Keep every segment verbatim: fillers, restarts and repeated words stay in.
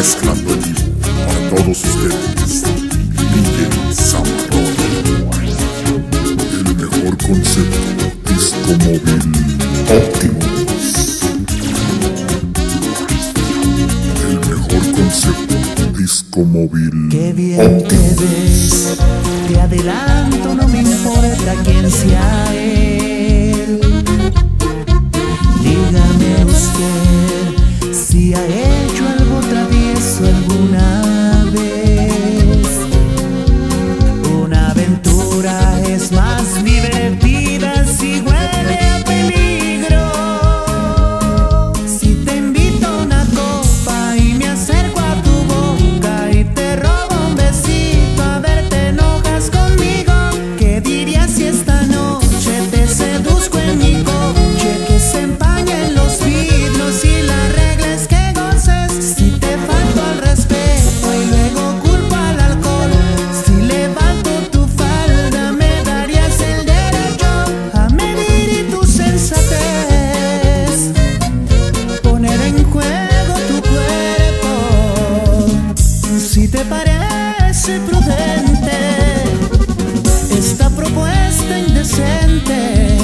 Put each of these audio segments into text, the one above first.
Mezclando en vivo para todos ustedes, D J Zamarrón. El mejor concepto disco móvil Optimus. El mejor concepto disco móvil Qué bien te ves, te adelanto, no me importa quién sea él. Dígame usted si ha hecho algo travieso alguna vez. Una aventura es más divertida si huele a peligro. Si te invito a una copa y me acerco a tu boca y te robo un besito, a ver te enojas conmigo. ¿Qué dirías si esta noche te seduzco en mi coche, que se empañen los vidrios y la regla es que goces? Si te falto al respeto y luego culpo al alcohol, si levanto tu falda me darías el derecho a medir y tu sensatez, poner en juego tu cuerpo. Si te parece prudente esta propuesta indecente,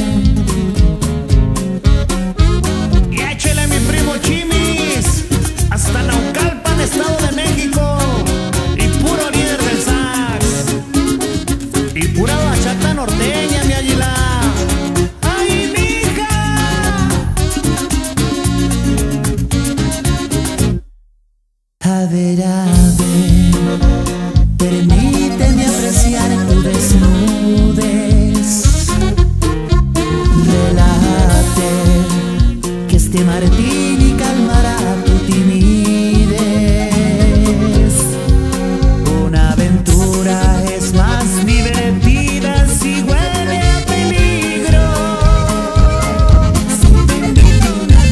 y échele mi primo Chimis hasta Naucalpan, Estado de México, y puro líder del sax y pura bachata norteña, mi águila. ¡Ay, mija! A ver, a ver, permíteme apreciar tu desnudez. Relájate, que este martini calmará tu timidez. Una aventura es más divertida si huele a peligro. Si te invito a una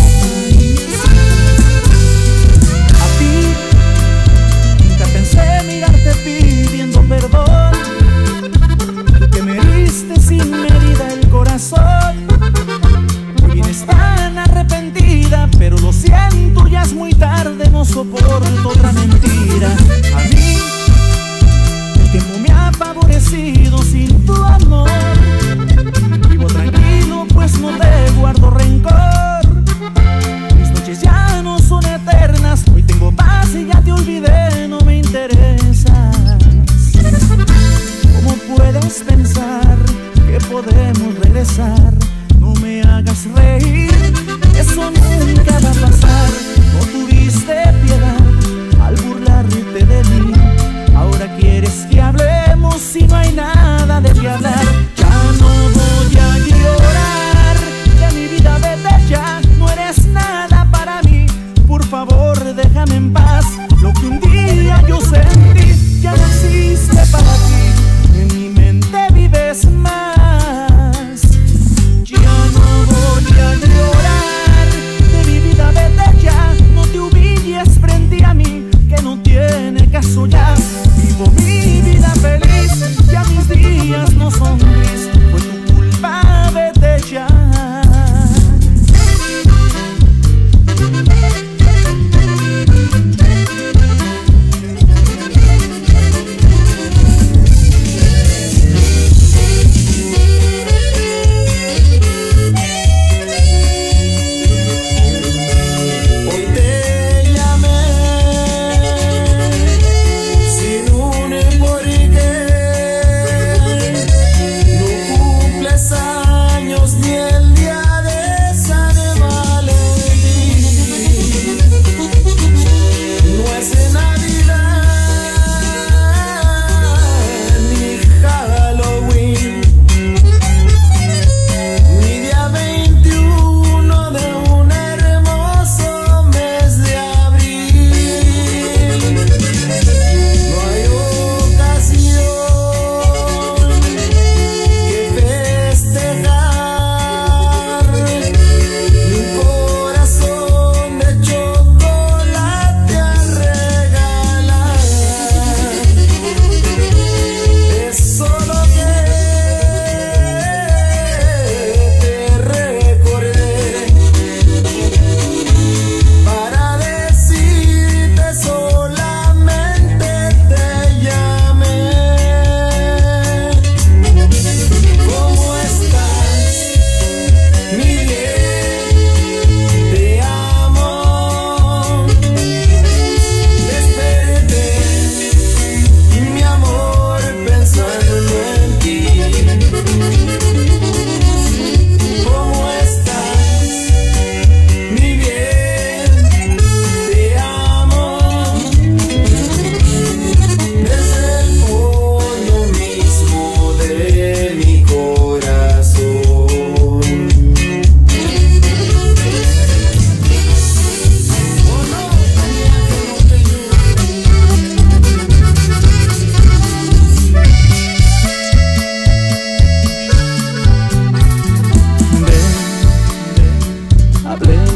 a ti, nunca pensé mirarte pidiendo perdón, que me heriste sin medida el corazón. Hoy vienes tan arrepentida, pero lo siento, ya es muy tarde.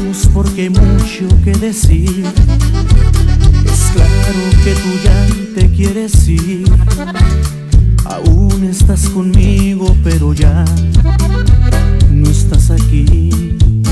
Callemos porque hay mucho que decir. Es claro que tú ya te quieres ir. Aún estás conmigo, pero ya no estás aquí.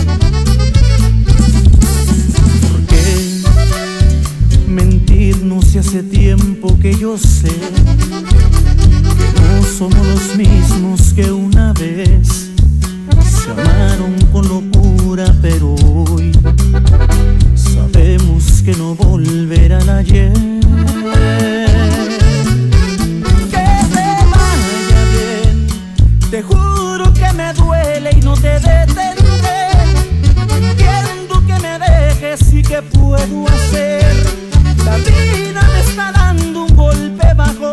¿Por qué mentirnos si hace tiempo que yo sé que no somos los mismos que una vez se amaron con locura, pero hoy sabemos que no volverá al ayer? Te juro que me duele y no te detendré. Entiendo que me dejes y que puedo hacer. La vida me está dando un golpe bajo.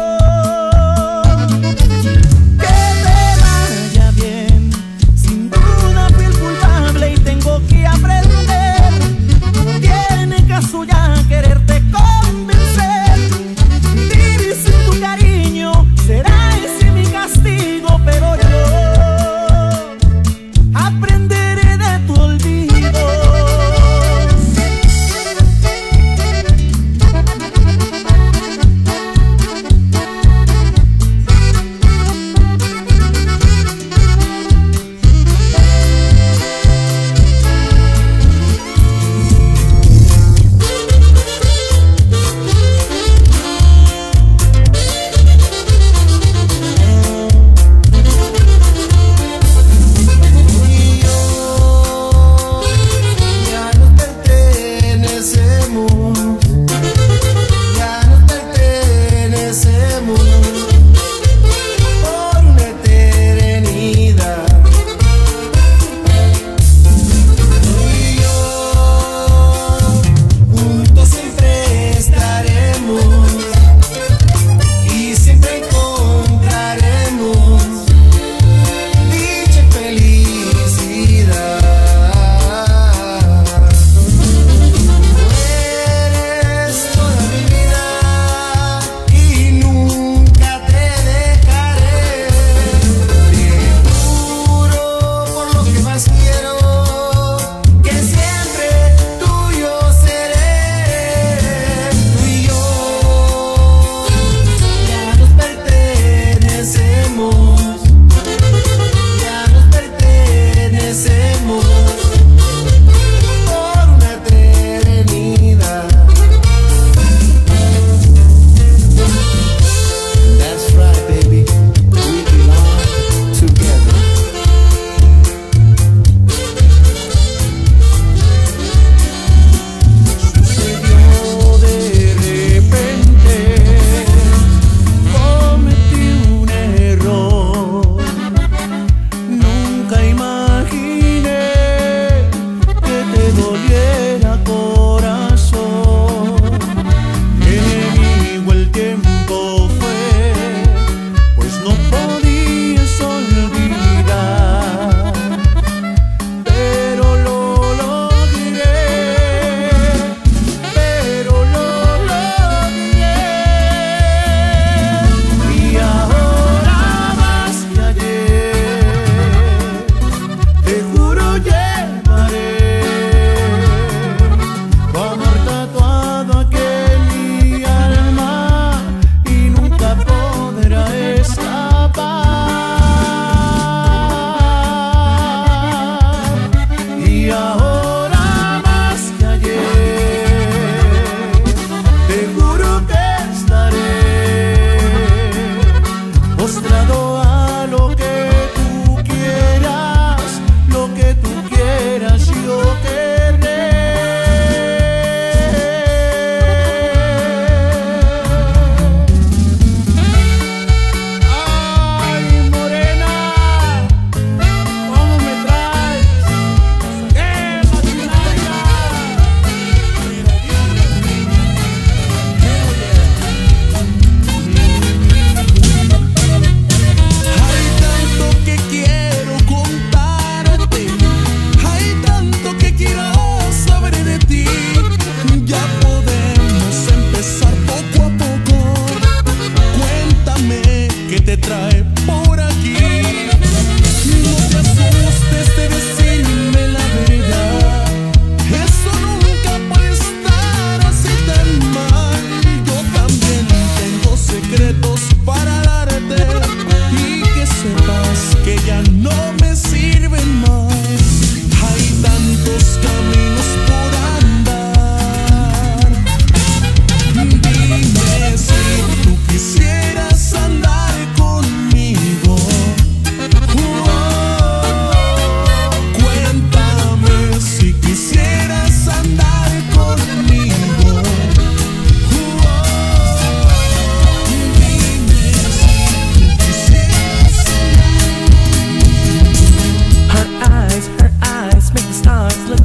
Que te vaya bien. Sin duda fui el culpable y tengo que aprender. No tiene caso ya quererte convencer. Vivir sin tu cariño será ese mi castigo, pero yo aprenderé de tu olvido.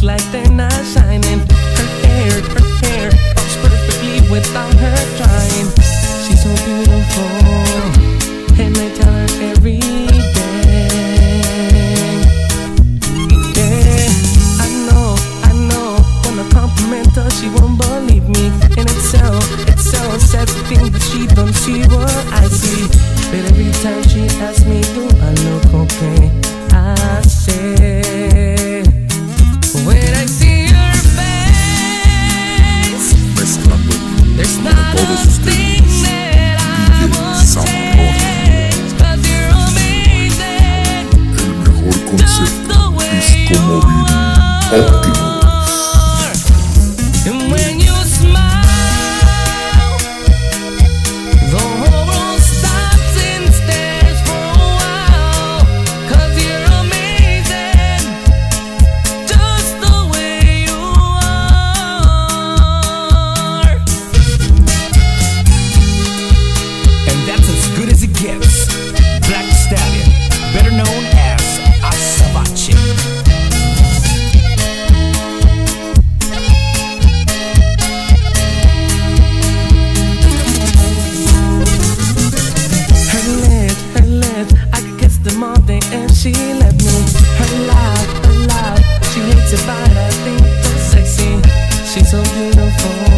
look like they're not shining. Her hair, her hair falls perfectly without her trying. She's so beautiful, and I tell her every day. Yeah, I know, I know, when I compliment her she won't believe me. And it's so, it's so sad to think that she don't see what I see. But every time she asks me, do I look okay? I say, when I see her face, there's not a thing that I won't change. 'Cause you're amazing, just the way you are. And when you smile, the whole world stops and stares for a while. 'Cause you're amazing, just the way you are. And that's as good as it gets. Black Stallion, better known as Asabache. Her lips, her lips, I could kiss them all day if she let me. Her laugh, her laugh, she hates it but I think that's sexy. She's so beautiful,